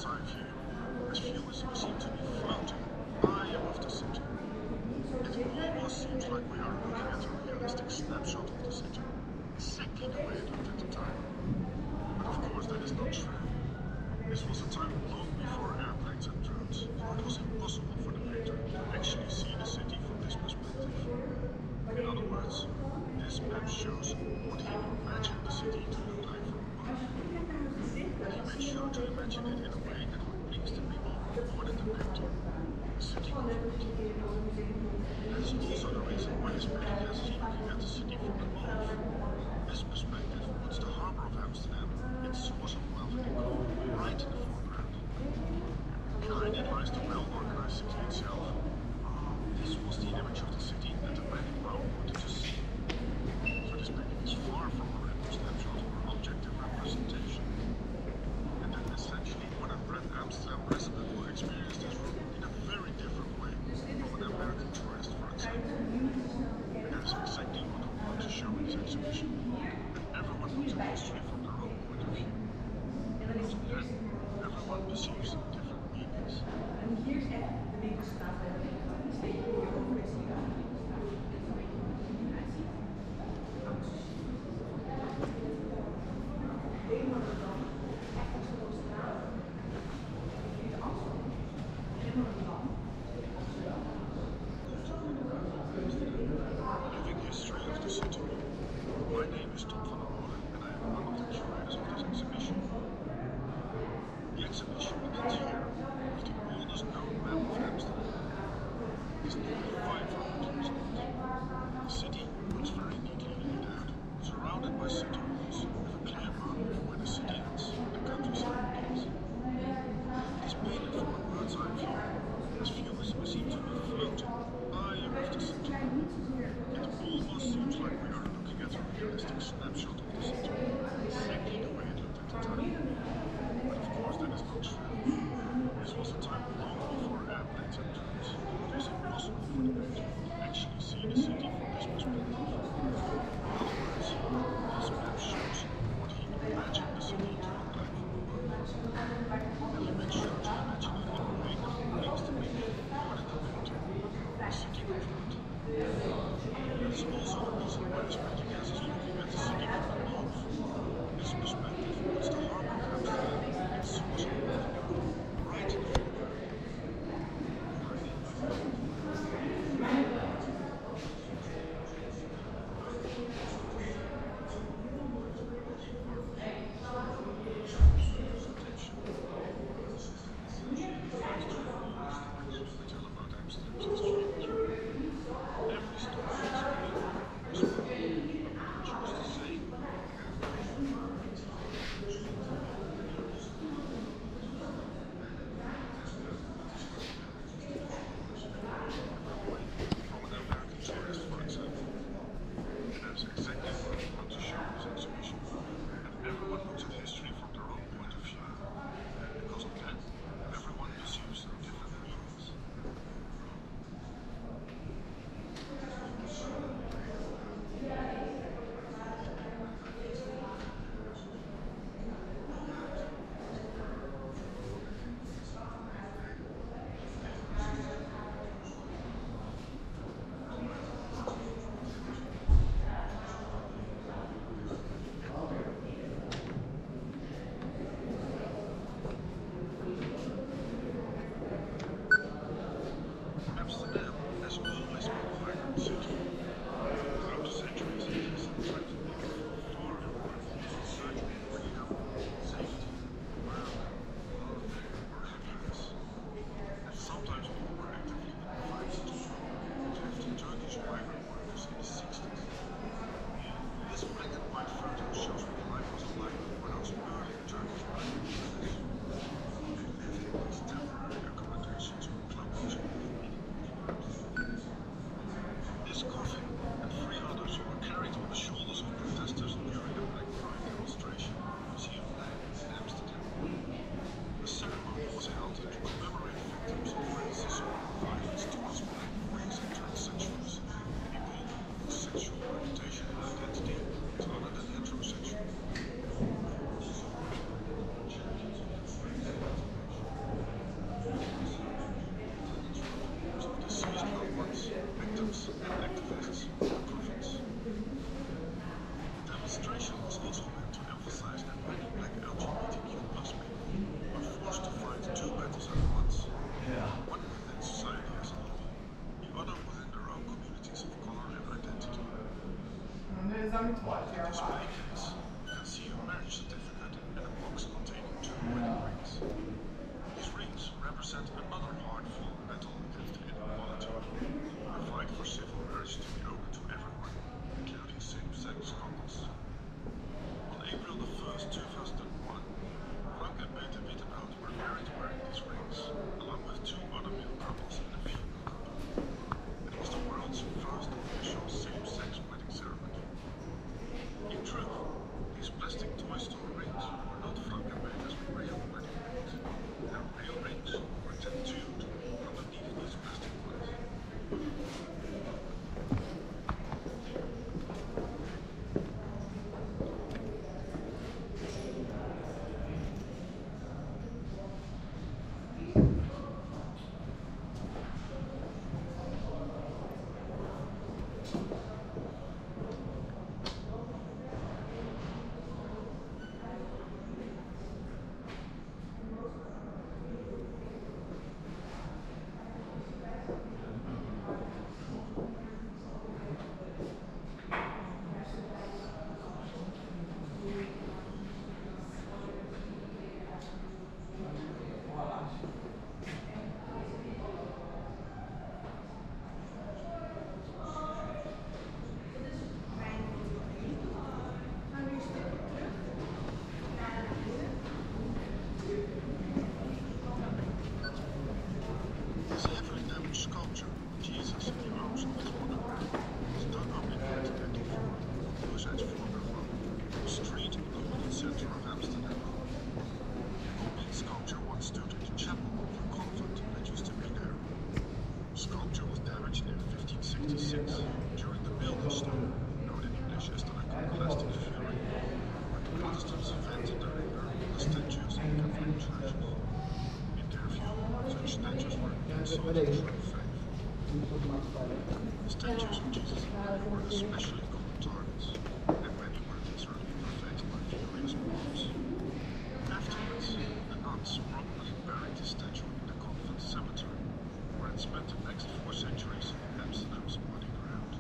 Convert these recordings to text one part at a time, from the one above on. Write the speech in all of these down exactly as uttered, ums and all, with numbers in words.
bird's eye view, as few as we seem to be floating high above the city. It almost seems like we are looking at a realistic snapshot of the city, exactly the way it looked at the time. But of course that is not true. This was a time long before airplanes and drones, so it was impossible for the painter to actually see the city from this perspective. In other words, this map shows what he imagined the city to look like from above. And he made sure to imagine it in a way that would please the people more than the painter, the city government. That is also the reason why this painting has us looking at the city from above. This perspective puts the harbour of Amsterdam, its source of wealth and income, right in the foreground. Behind it lies the well-organized city itself. This was the image of the city that the painting Brown wanted to see. So this painting is far from a random snapshot or objective representation. And then essentially what a Brand Amsterdam resident will experience this room in a very different way from an American tourist, for example. And that is exactly what we want to show in this exhibition. That everyone looks at history from their own point of view. So then everyone perceives different meanings. En hier is echt de winkelstraat. Steek je hier over en zie je daar de winkelstraat. En zo weet je hoe het er uitziet. Helemaal naar dan. Echt als een straat. Hier de afstand. Helemaal naar dan. Living history of the city. My name is Tom van der Molen and I am one of the curators of this exhibition. The exhibition begins here with the oldest known map of Amsterdam. It's nearly five hundred years old. The city looks very neatly laid out, surrounded by city walls, with a clear boundary of where the city ends and the countryside begins. It is painted from a bird's eye view, as few as we seem to be floating high above the city. It almost seems like we are looking at a realistic snapshot of the city, exactly the way it looked at the time. But of course that is not true. This was a time long before airplanes and drones, so it was impossible for the painter to actually see the city from this perspective. In other words, this map shows what he imagined the city to rivals at once. One within society as a whole, the other within their own communities of color and identity. Nu är det samma två, In the display case, you can see a marriage certificate and a box containing two wedding rings. These rings represent another hard-fought battle against inequality, a fight for civil marriage to be open to everyone, including same-sex couples. On April the first, two thousand one, Frank and Peter Wittenhout were married wearing these rings, along with two other male couples and a female couple. It was the world's first official same-sex wedding ceremony. In truth, these plastic toy store rings were not Frank and Peter's real wedding rings. Their real rings were tattooed underneath these plastic ones. This heavily damaged sculpture, Jesus in the arms of his mother, was dug up in nineteen ninety-four on Roosevelt Street in the modern center of Amsterdam. The complete sculpture once stood in the chapel of a convent that used to be there. The sculpture was damaged in fifteen sixty-six during the Beeldenstorm, known in English as the Iconoclastic Fury, when the Protestants vented their anger on the statues in Catholic churches. In their view, such statues were insulting true faith. The statues of Jesus and Mary were especially common targets, and many were literally defaced by furious mobs. Afterwards, the nuns properly buried the statue in the convent cemetery, where it spent the next four centuries in Amsterdam's muddy ground.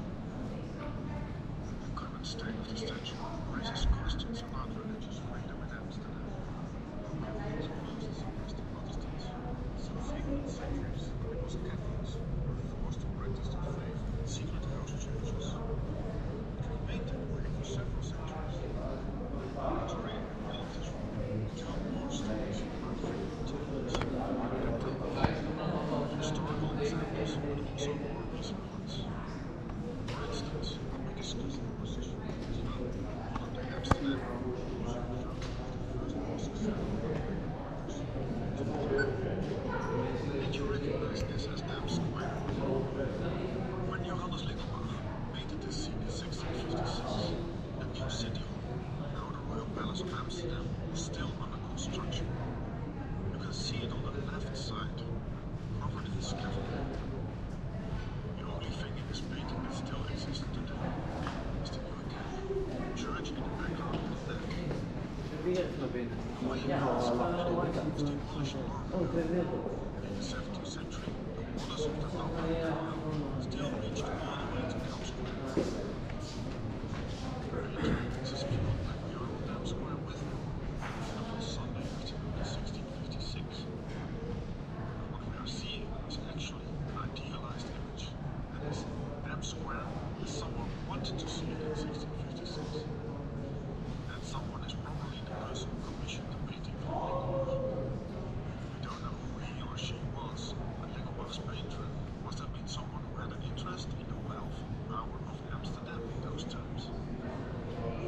The current state of the statue raises questions about religious freedom in Amsterdam. It was closed against the Protestants. Some frequent centuries, it was Catholics who were forced to practice their faith in secret house churches. It remained that way for several centuries. During all of this war, tell more stories about frequent temples and temples. Historical examples, but also more recent ones. For instance, when we discuss the position of Islam, modern-day Amsterdam was one of the first mosques. Did you recognize this as Dam Square? When Johannes Lingelbach painted this scene in sixteen fifty-six, the new city hall, now the Royal Palace of Amsterdam, was still under construction. You can see it on the left side, covered in scaffolding. The only thing in this painting that still exists today is the new academy, church in the background on the left. The way it was was demolished marble. In the seventeenth century, the borders of the Lower Tower still reached all the way to Dam Square. This is if you look like we are on Dam Square with them, on a Sunday afternoon in sixteen fifty-six. What we are seeing is actually an idealized image. That is, Dam Square as someone wanted to see it in sixteen fifty-six. That someone is probably the person who commissioned the painting from Lingelbach. We don't know who he or she was, but Lingelbach's painter must have been someone who had an interest in the wealth and power of Amsterdam in those times.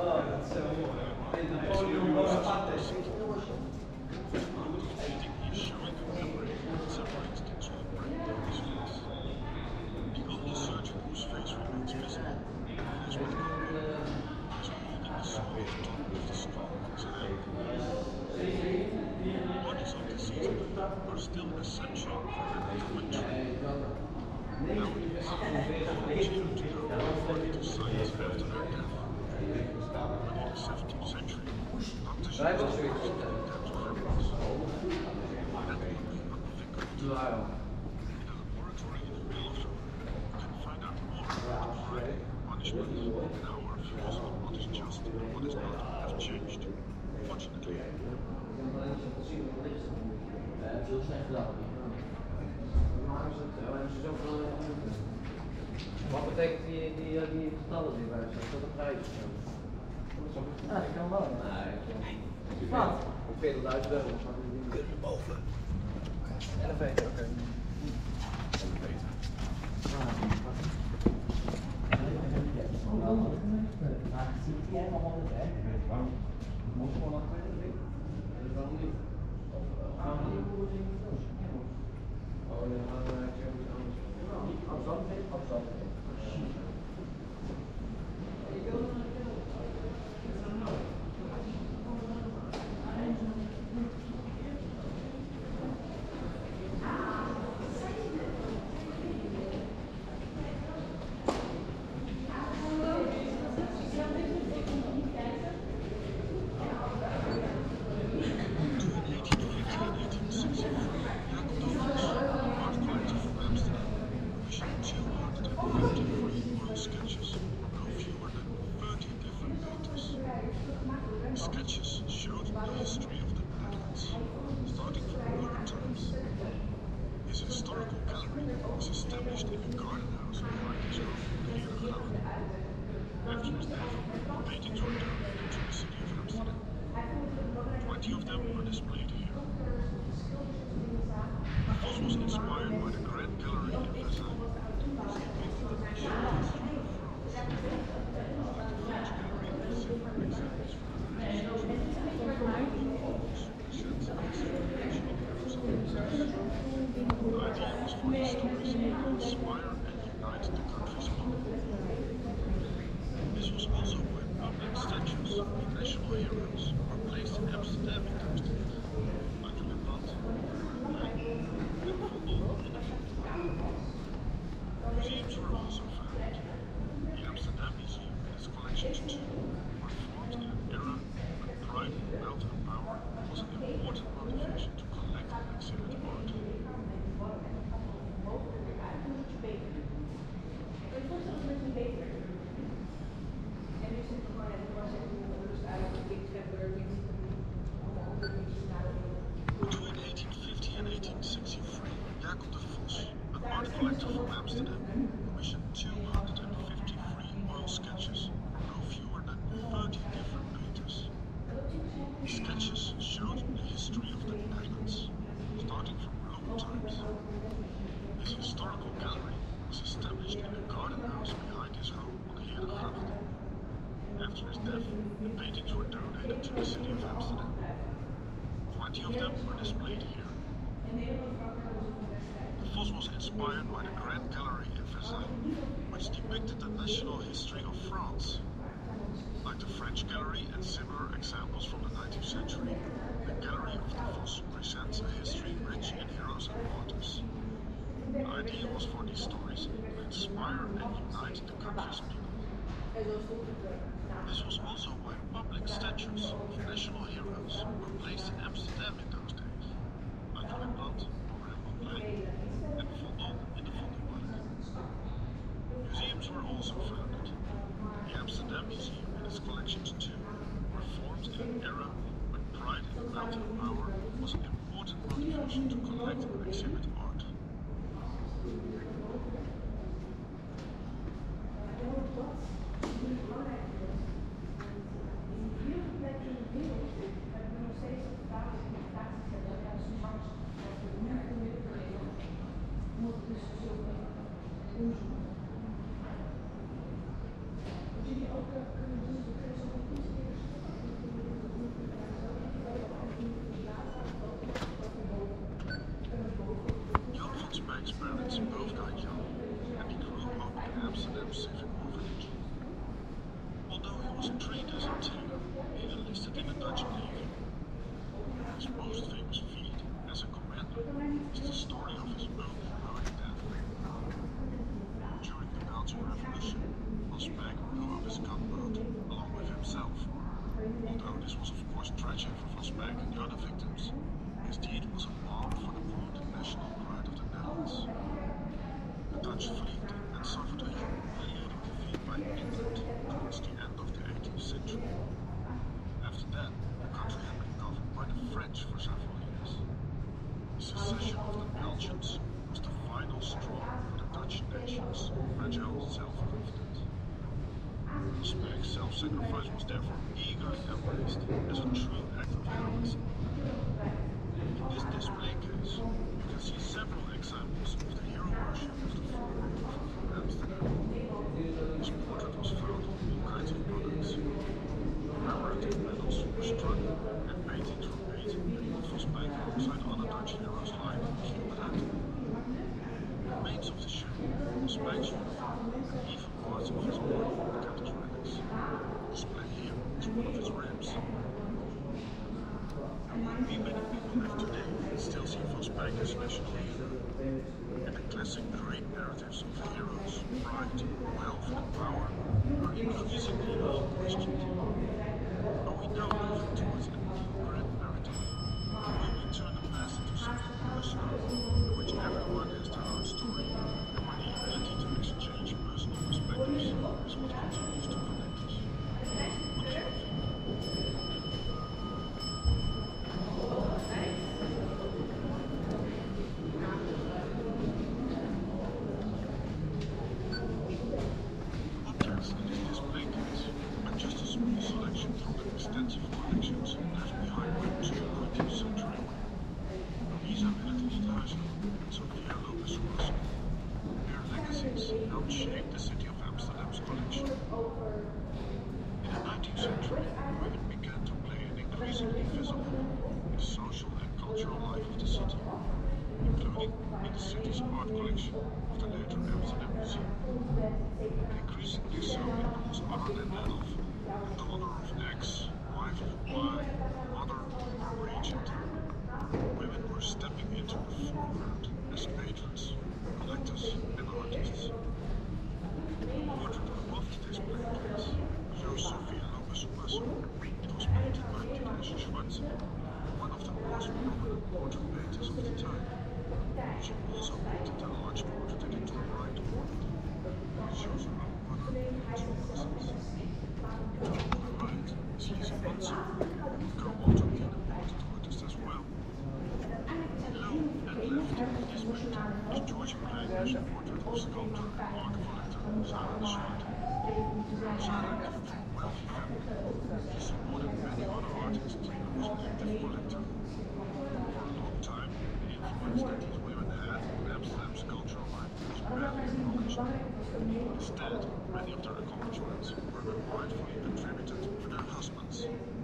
Napoleon Bonaparte. After defeating his showing of memory in several instances of breakdown his face, the only surgeon whose face remains visible is with Conrad, is holding the sword on top of the skull in his hand. Bodies of deceased men are still essential for intervention. Nowadays, knowledge came to go according to science after their death. But in the seventeenth century, doctors used the first in attempt to herpes. That would be unthinkable. In a laboratory in Belgium, you can find out more about crime, punishment, and how our views on what is just and what is not have changed. Fortunately. Wat betekent die, die, die getallen die bij zijn? Is dat een prijs of zo? Ja, dat kan wel. Nee, wat? veertigduizend euro. Kunnen boven. Elevator, oké. Elevator. Maar zit hij helemaal onder de weg? Waarom? Moet je gewoon nog verder? Waarom niet? Waarom niet? Oh, dan gaan we naar iets anders. Afstand, afstand. Sketches showed the history of the Netherlands, starting from Roman times. His historical gallery was established in a garden house behind his home in Herengracht. After his death, paintings were donated to the city of Amsterdam. Twenty of them are displayed here. The Vos was inspired by the Grand Gallery in Versailles, which depicted the national history of France, like the French Gallery with similar examples from the The idea was for these stories to inspire and unite the country's people. This was also when public statues of national heroes were placed in Amsterdam in those days, like Rembrandt, Rembrandt, and Van Gogh in the Vondel. Museums were also founded. The Amsterdam Museum and its collections too were formed in an era when pride, wealth and power was an important motivation to collect and exhibit art. Between eighteen fifty and eighteen sixty-three, Jacob de Vos, an art collector from Amsterdam, commissioned two hundred fifty-three oil sketches from no fewer than thirty different painters. The sketches showed the history of the Netherlands, starting from Roman times. His historical gallery was established in a garden house behind his home on Herengracht. After his death, the paintings were donated to the city of Amsterdam. Twenty of them are displayed here. The Vos was inspired by the Grand Gallery in Versailles, which depicted the national history of France. Like the French Gallery and similar examples from the nineteenth century, the Gallery of the Vos presents a history rich in heroes and martyrs. The idea was for these stories to inspire and unite the country's people. This was also why public statues of national heroes were placed in Amsterdam in those days, like Rembrandt or Rembrandtplein and Van Gogh in the Vondelpark. Museums were also founded. The Amsterdam Museum and its collections too were formed in an era when pride and wealth and power was an important motivation to collect and exhibit art. Jullie ook kunnen doen, kunnen ze ook was trained as a tailor and enlisted in the Dutch Navy. His most famous feat as a commander is the story of his own heroic death. During the Belgian Revolution, Van Speyk blew up his gunboat along with himself. Although this was of course tragic for Van Speyk and the other victims, his deed was a balm for the wounded national pride of the Netherlands. The Dutch fleet then suffered a humiliating defeat by England towards the end of the eighteenth century. After that, the country had been governed by the French for several years. The secession of the Belgians was the final straw for the Dutch nation's fragile self-confidence. Van Speyk's self-sacrifice was therefore eagerly embraced as a true act of heroism. In this display case, you can see several examples of the hero worship of the former of Amsterdam. His portrait was found on all kinds of products. Commemorative medals were struck and paintings were made of Van Speyk alongside other Dutch heroes like Cupid. The remains of the ship, Van Speyk's uniform, and even parts of his body were kept as relics. Displayed here is one of his ribs. There won't be many people left today that still see Van Speyk as a national hero. And the classic great narratives of heroes, pride, wealth, and power are increasingly being questioned. But we now move towards a new grand narrative, where we turn the past into something personal, in which everyone has their own story, and where the ability to exchange personal perspectives is what continues to connect us. What do you think? Objects in this display case are just a small selection from the extensive collections left behind by two twentieth century women, Louisa Menetlid Huisel and Sophia Lopez Russell. Their legacies helped shape the city of Amsterdam's collection. In the nineteenth century, women began to play an increasingly visible role in the social and cultural life of the city, including in the city's art collection of the later Amsterdam Museum. Increasingly so in roles other than that of daughter of X, wife of Y, mother or regent. Women were stepping into the foreground as patrons, collectors and artists. The portrait above the display case shows Sophia Lopez Russell. It was painted by Dinesh Schwarzer, one of the most prominent portrait painters of the time. She also painted a large portrait in the top right corner. It shows her own mother and two cousins. To the right is Lise Manson, co-author in the portrait artist as well. Below and left of this painting is George Kleijner's portrait of sculptor and art collector Sarah de Zwarte. Sarah came from a wealthy family. She supported many other artists and was an active collector. For a long time, the influence that these women had on Amsterdam's cultural life was barely acknowledged. Instead, many of their accomplishments were rightfully attributed to their husbands.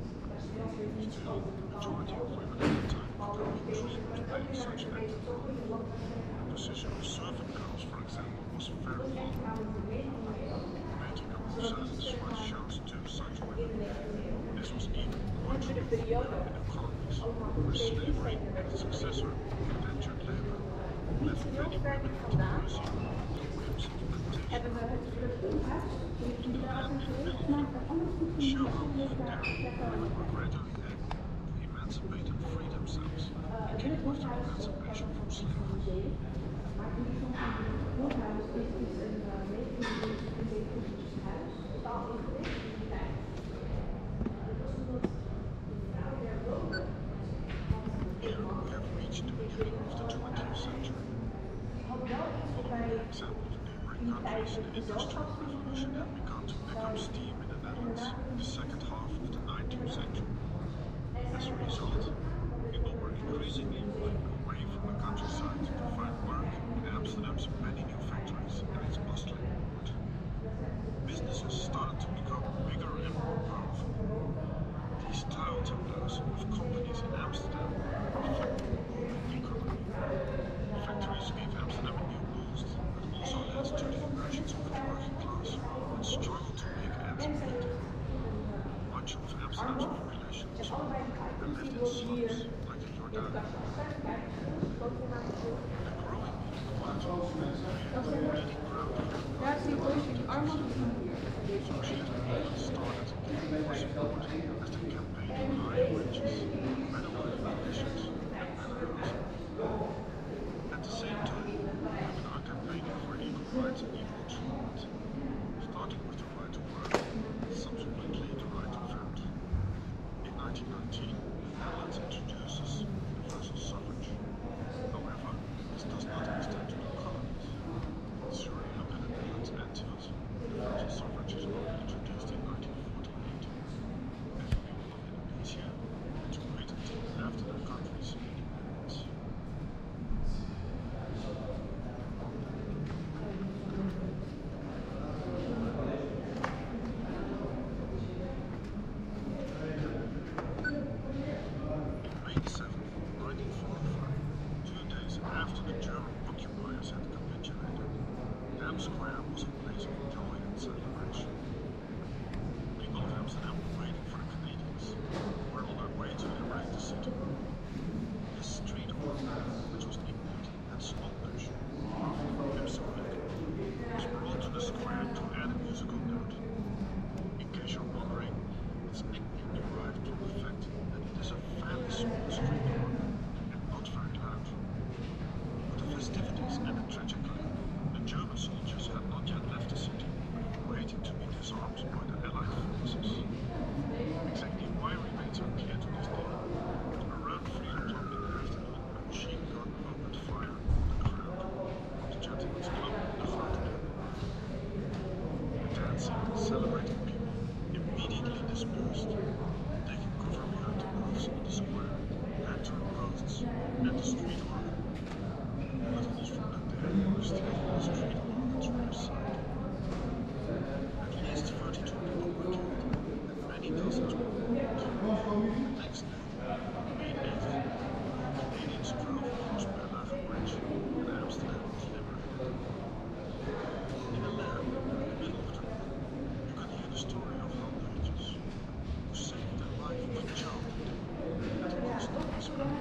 Still, the majority of women at the time could only dream of playing such an active role. The position of servant girls, for example, was very vulnerable. The painting of Suzanne Schwartz shows two such women. This was even more true for women in the colonies, where slavery and its successor, indentured labor, left many women at the mercy of the whims of plantation. In the land in Belgium, the show how even there, women were gradually able to emancipate and free themselves, beginning with their emancipation from slavery. Here we have reached the beginning of the twentieth century. Following the example of neighboring countries, the Industrial Revolution had begun to pick up steam in the Netherlands in the second half of the nineteenth century. As a result, people were increasingly moving away from the countryside to find work in Amsterdam's many new factories and its bustling port. Businesses started to become slopes populations and lived in slums like in Jordan. The growing inequality created a breeding ground for so Cheetah started to gain more support as the campaign for higher wages, better working conditions, and better housing. At the same time, women are campaigning for equal rights and equal treatment, starting with the right to work, subsequently the right to vote. In nineteen nineteen, the Netherlands introduces universal suffrage. However, this does not extend to the colonies. Suriname and the Netherlands Antilles, universal suffrage is only introduced in nineteen forty-eight. And the people of Indonesia had to wait until after the country's independence. May seventh, nineteen forty-five, two days after the German occupiers had capitulated, Dam Square was a place of joy and celebration. People of Amsterdam were waiting for the Canadians, who were on their way to liberate the city. This street organ, which was nicknamed Het Slotneusje, Amsterdam, was brought to the square to add a musical note. In case you're wondering, its nickname derived from the fact that it is a fairly small street organ and not very loud. But the festivities ended tragically. The German soldiers had not yet left the city, waiting to be disarmed by the Allied forces. Exactly why remains unclear to this day, but around three o'clock in the afternoon, a machine gun opened fire on the crowd from the Gentlemen's Club on the Grote. The dancing, celebrating people immediately dispersed, taking cover behind the roofs on the square, lantern posts, and the street organ. But it was from that day on still on the street organ's rear side. At least thirty-two people were killed, and many dozens were wounded. The next day, May eighth, Canadians drove across Berlage Bridge, and Amsterdam was liberated. In a lab in the middle of the room, you can hear the story of Han Huytjes, who saved the life of a child at the cost of his own.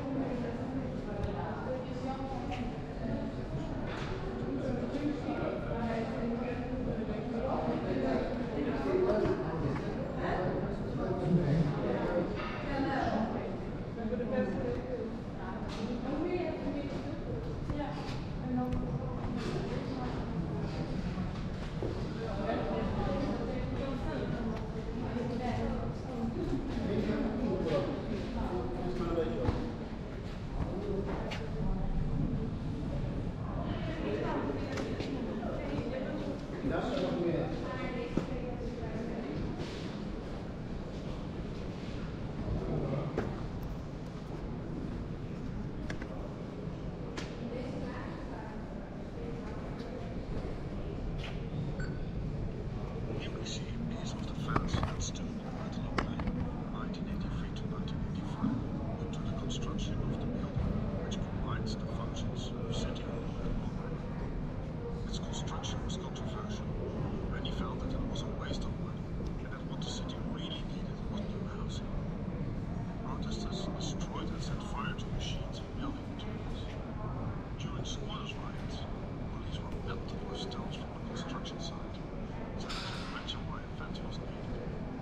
Here we see a piece of the fence that stood on Waterloo Lane from nineteen eighty-three to nineteen eighty-five due to the construction of the building, which combines the functions of City Hall and Monarch. Its construction was controversial. Many felt that it was a waste of money and that what the city really needed was new housing. Protesters destroyed and set fire to machines and building materials. During squatters' riots, police were pelted with stones from the construction site, so you can imagine why a fence was needed.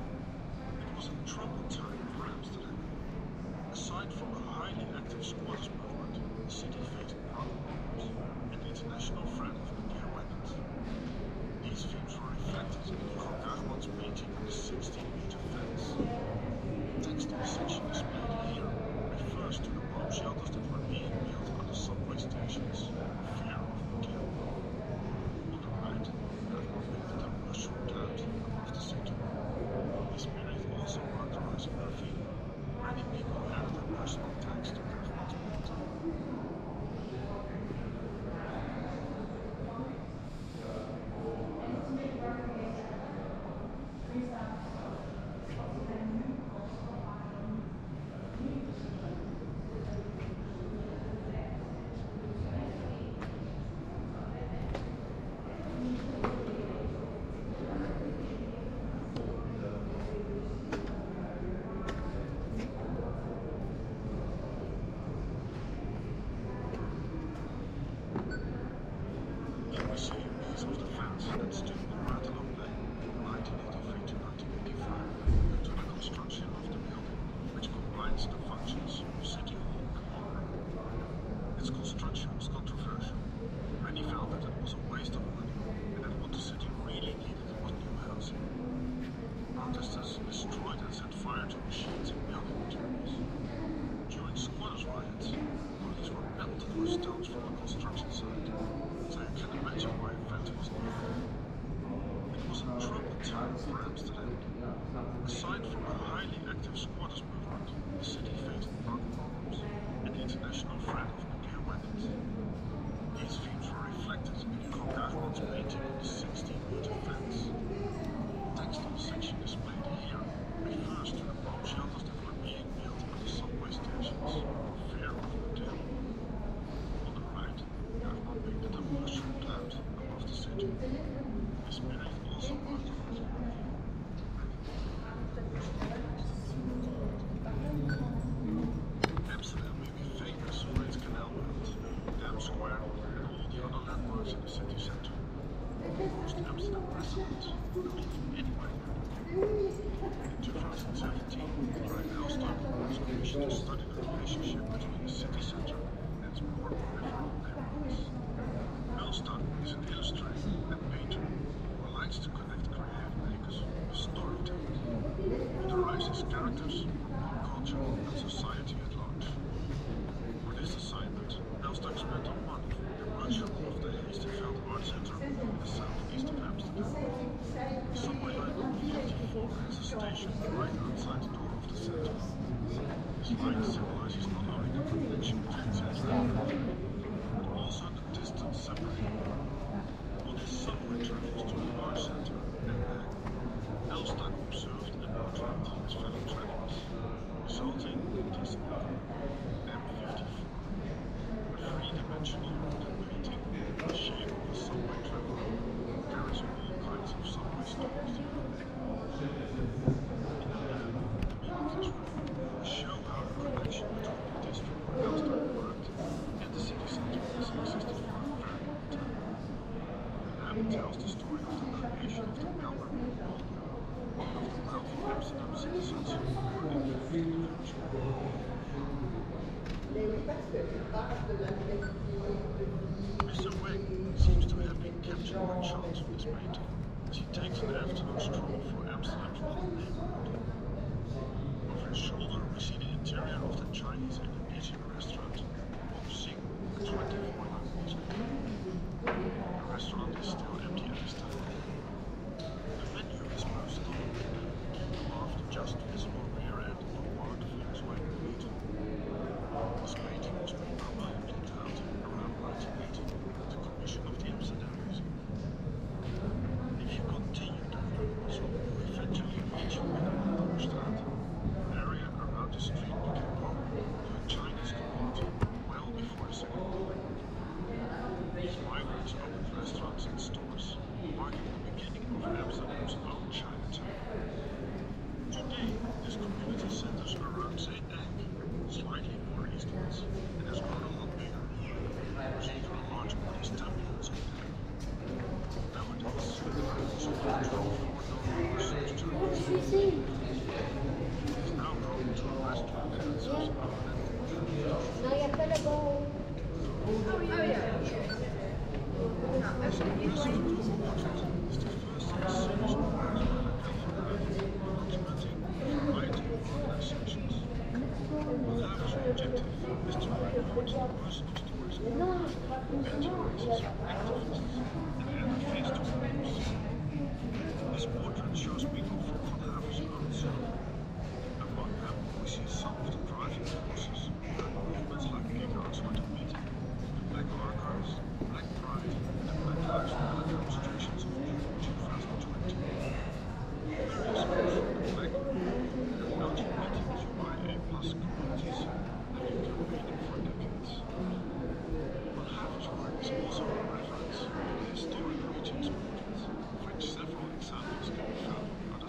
It was a troubled time for Amsterdam. Aside from a highly active squatters movement, the city faced drug problems and the international threat of nuclear weapons. These themes were reflected in Hugo Bergman's painting of the sixteen meter fence. The textile section displayed here refers to the bomb shelters that were being built under subway stations for fear of nuclear war. On the right, Bergman painted a mushroom cloud above the city. This period also marked the rise of graffiti. Many people added their personal tags to Bergman's painting. extensions of City Hall and Honor. Its construction was controversial. Many felt that it was a waste of money and that what the city really needed was new housing. Protesters destroyed and set fire to machines and building materials. During squatters' riots, bodies were pelted with stones from a construction site, so you can imagine why event was needed. It was a troubled time for Amsterdam. Aside from a highly active squatters movement, the city faced drug problems and the international threat of nuclear weapons. These themes were reflected in Koch Achman's painting on the sixteen meter fence. Text on the section displayed here refers to the bomb shelters that were being built at the subway stations for fear of ordeal. On the right, Achman painted a mushroom cloud above the city. This mirrored also part of his work. Amsterdam may be famous for its canal belt, Dam Square, and all the other landmarks in the city centre. Most Amsterdam residents don't live anywhere near. In two thousand seventeen, Brian Elstak was commissioned to study the relationship between the city centre and its more peripheral neighborhoods. Elstak is an illustrator and painter who likes to connect creative makers with storytelling. He derives his characters from culture and society at large. For this assignment, Elstak spent a month in the workshop of the Heesterveld Art Center in the southeast of Amsterdam. The subway line fifty-four has a station right outside the door of the center. This line symbolizes not only the connection between center and country, but also the distance separating them. On his subway travels to the art center and back, Elstak observed and portrayed his fellow travelers, resulting in this album, M fifty-four, a three-dimensional wooden painting in the shape of a subway traveler who carries all kinds of subway stories in her bag. In the lab, the Mimicus room, we show how the connection between the district where Elstak worked and the city centre has existed for a very long time. The lab tells the story of the creation of the Melbourne Wall, one of the wealthy Amsterdam citizens born in the fifteenth century. Mister Wang seems to have been captured by chance with this painting, as he takes an afternoon stroll through Amsterdam's modern neighborhood. Over his shoulder, we see the interior of the Chinese and Indonesian restaurant, Wong Sing, at twenty-four Langways. The restaurant is still empty at this time. The menu is posted on the window, above the just visible rear end of a marked Volkswagen Beetle. This painting was made by William Inhout around nineteen eighty at the commission of the Amsterdam Museum. If you continue down the Amazon, you eventually reach Willem-Alexanderstraat. The area around the street became home to a Chinese community well before the Second World War. These migrants opened restaurants and stores, marking the beginning of Amsterdam's own Chinatown. Today, this community centers around Saint Ank, slightly more eastwards, and has grown a lot bigger. There's even a large Buddhist temple in Saint Ank. Nowadays, there are also twenty-four known Muslims to the city. It is now home to a restaurant that serves No, ya te lo go. Oh yeah. This impressive global portrait is the first in a series of works by the Alphabet, documenting a variety of organizations. Mugabe's objective is to record the personal stories of workers, enterprises, activists, and advocates to groups. This portrait shows people from Van Haver's own circle. Among them, we see some of the driving forces behind movements like Giga Zwarte Piet, the Black Archives, Black Pride, and Black Lives Matter demonstrations of June twenty twenty. Various groups from the Black and L G B T Q I A plus communities have been campaigning for decades. Van Haver's work is also a reference to the historic region's portraits, of which several examples can be found on the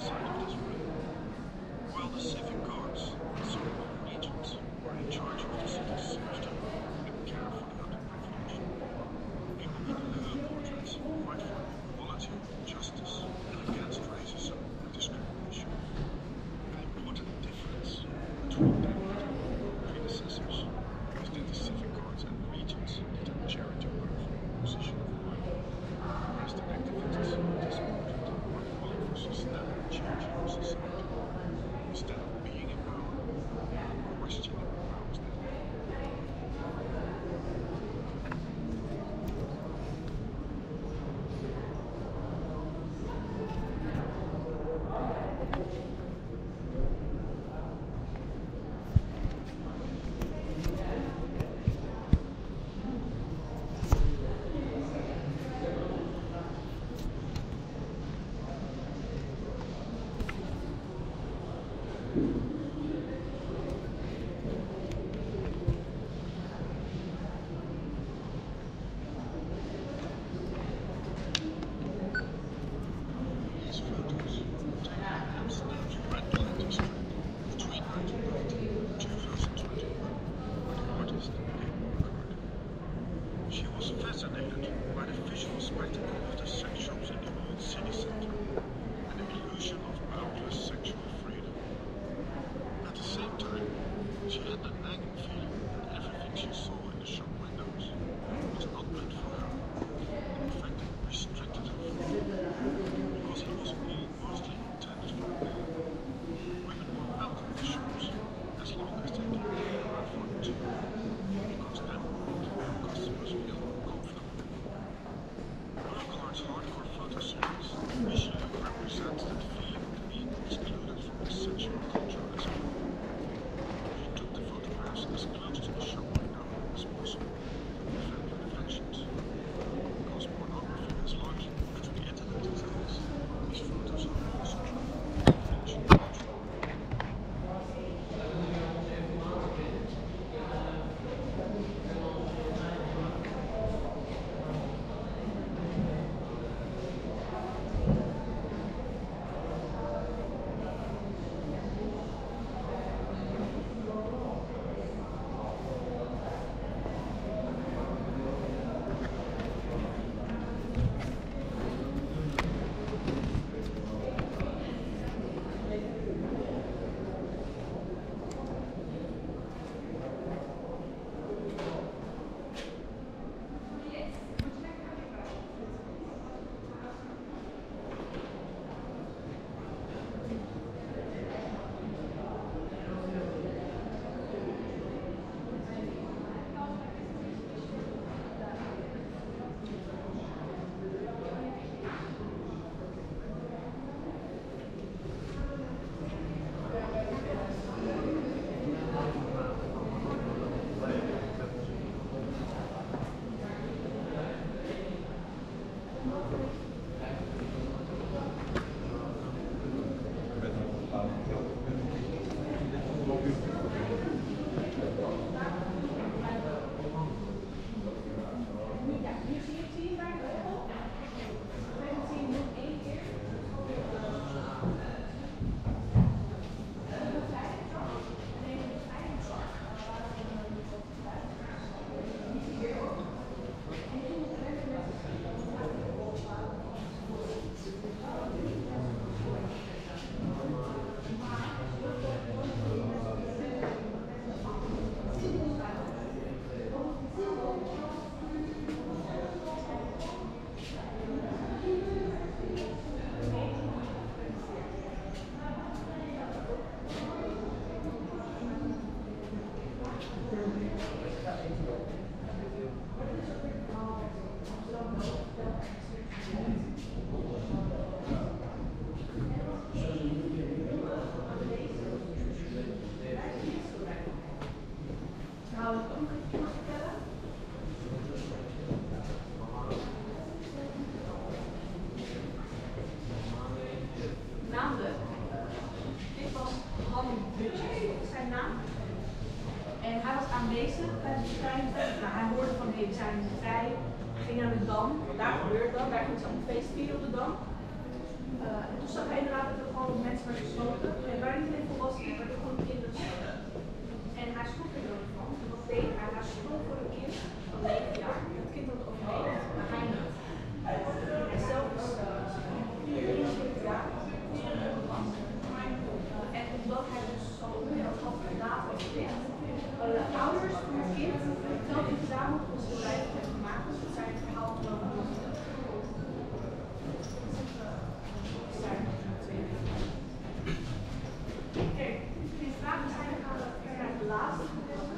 These photos taken in Amsterdam's red light district between nineteen ninety and two thousand twenty-one by the artist Nick Burkhardt. She was fascinated by the visual spectacle of the sex shops in the old city center and the illusion of boundless sexual freedom. At the same time, she had the nagging feeling that everything she saw in the shop windows was not meant for her, and in fact restricted her freedom, because it was all mostly intended for men. Women were welcome in the shops, as long as they didn't hang around for it too, because that would make customers feel uncomfortable. Burkhart's hardcore photo series visually represents that feeling of being excluded from the sexual culture as a whole. She took the photographs as close to the shop window as possible, defending the fashions. Because pornography has largely moved to the internet these days, these photos are also fashion culture. aanwezig bij de verschijningsdag. Nou, hij hoorde van hey, zijn ze vrij, ging naar de Dam, want daar gebeurt dat, daar ging ze allemaal feest vieren op de Dam. Uh, en toen zag hij inderdaad dat er gewoon mensen werden gesloten. En waar niet alleen volwassenen, maar ook gewoon kinderen gesloten. En hij schrok er ook van. Wat deed hij? Hij schrok voor een kind van negen jaar. Het kind had overleefd, maar hij niet. Hij zelf is eenentwintig jaar. En omdat hij dus zo onmiddellijk had gedaan als kind, de ouders van het kind telkens verzameld om zijn bedrijf te hebben gemaakt. Dus het zijn verhaal van Kijk, die vragen zijn gaan we naar het laatste gedeelte.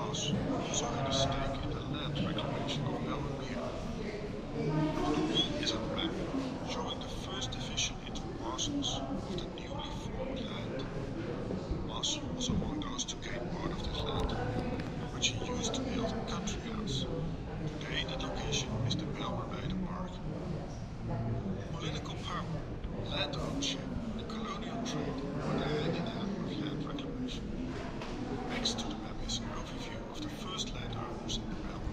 Boss also had a stake in the land reclamation of Belmere. On the wall is a map showing the first division into parcels of the newly formed land. Boss was among those to gain part of this land, which he used to build a country house. Today the location is the Belmermeer Park. Political power, land ownership, and colonial trade went hand in hand with land reclamation. Next to the map is an overview of the first landowners in the Belmer.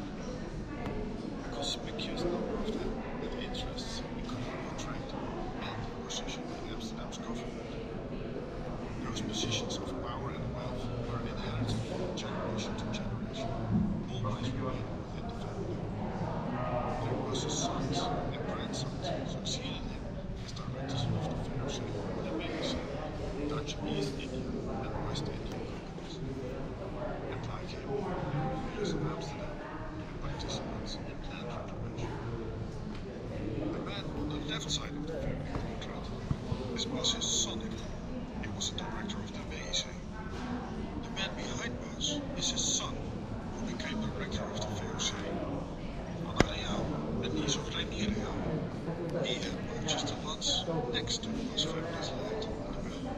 A conspicuous number of them had interests in colonial trade and a position in Amsterdam's government. Those positions of power and wealth were inherited from generation to generation, always remained within the family. Their boss's sons and grandsons succeeded him as directors of the Fair Sale and Magazine, Dutch East India and West India companies. And like him, they were leaders of Amsterdam and participants in land reclamation. The man on the left side of the family portrait is Boss's son-in-law. He was the director of the V E C. The man behind Bos is his son, who became director of the V O C. Anna Real, a niece of Reinier Real. He had purchased the lots next to Bos family's land in the Belmer.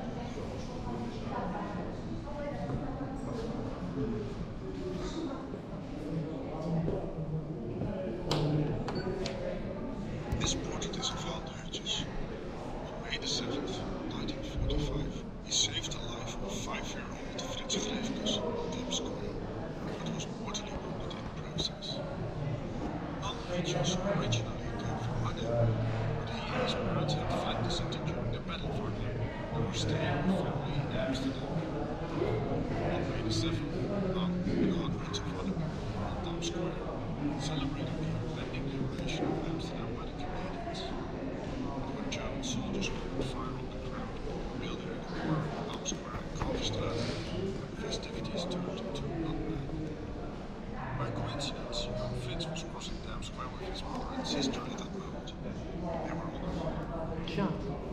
This portrait is of Han Hurtjes. On May the seventh, nineteen forty-five, he saved the life of five-year-old Frits Greefkes on Dam Square, but was mortally wounded in the process. Han Hurtjes originally came from Arnhem, but he and his parents had fled the city during the Battle of Arnhem and were staying with family in Amsterdam. On May the seventh, Han and hundreds of other people on Dam Square celebrated the impending liberation of Amsterdam by the Canadians. But when German soldiers opened fire on the crowd, building in the corner of Dam Square and Kalverstraat, the festivities turned into a bloodbath. By coincidence, young Frits was crossing Dam Square with his mother and sister at that moment. They were on their own. Tja.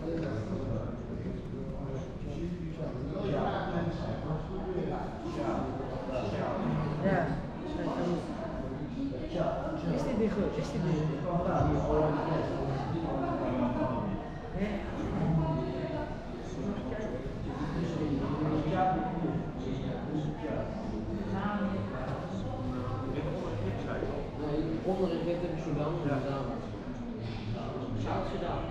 Ja, is dit niet goed? Is dit niet goed? Onder het wit in Sudan, Sudan. Zuid-Sudan.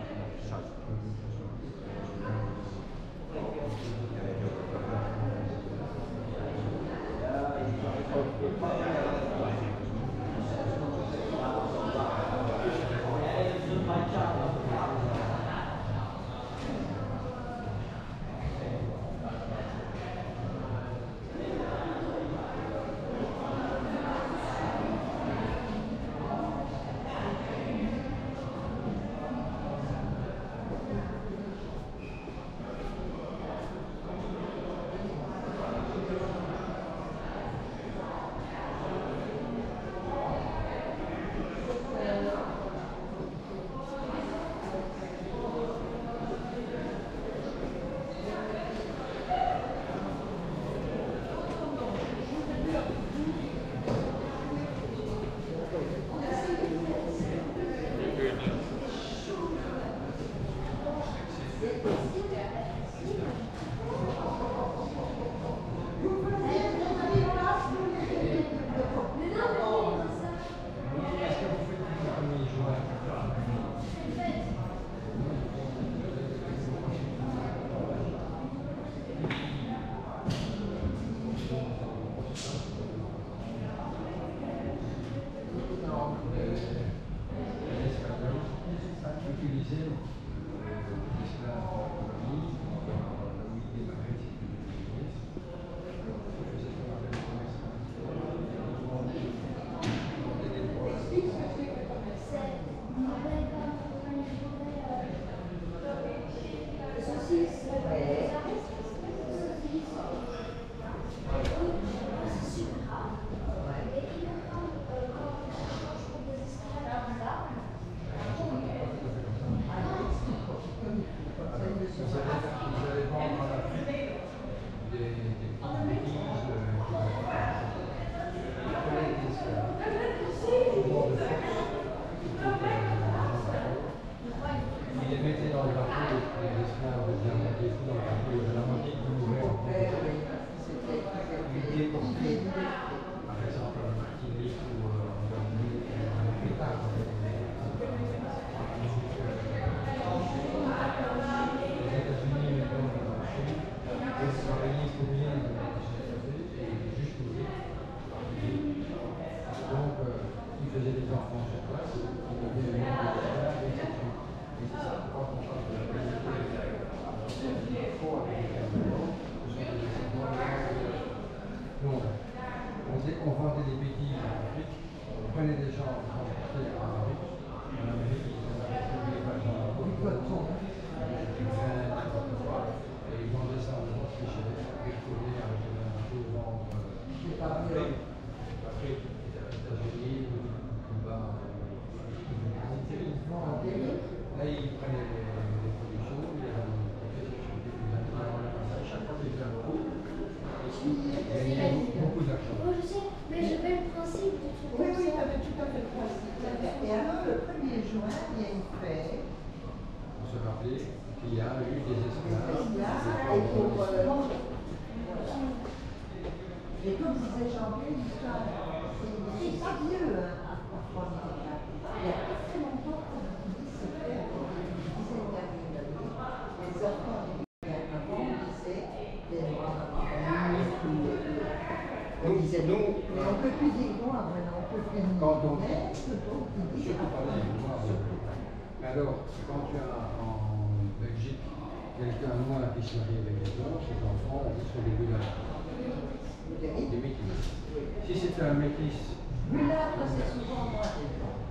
Par exemple, en Martinique ou en Pétard. Travailler combien de et juste ouvrir. Donc, euh, il faisait des enfants sur place, il devait venir de la et c'est tout. Et c'est ça, quand on parle de la qualité, il faut avec les animaux, ce sont des enfants. Donc, on, on vendait des bêtises en Afrique, on prenait des gens en transportait en Amérique, en Amérique, ils ont trouvé par exemple beaucoup de temps, du grain, n'importe quoi, et ils vendaient ça en France très cher, décollé avec un taux de vente après, après les États-Unis, Cuba, là ils prenaient les, les productions, ils les vendaient, chaque fois qu'ils faisaient un coup, ils gagnaient beaucoup d'argent. Moi je sais, mais je veux le principe de tout Oui, oui, tu ça. avais tout à fait le principe. Et alors, le premier juin, il y a une fête. On se rappelait qu'il y a eu des esclaves. Et pour, euh, et comme disait Jean-Pierre, l'histoire, c'est pas vieux, hein, à apprendre l'histoire. Il y a pas très longtemps, comme on dit, c'était une dizaine d'années d'années. Les enfants du bien avant disaient, les noirs, on disait non, mais on ne peut plus dire noir maintenant, on peut plus dire Quand on net, donc on dit surtout pas les noirs. Mais alors, quand tu as en Belgique quelqu'un noir qui se marie avec des blancs, ses enfants, on dit sur des mulâtres. Des métis. Si c'était un métis, mulâtre, c'est souvent noir et blanc.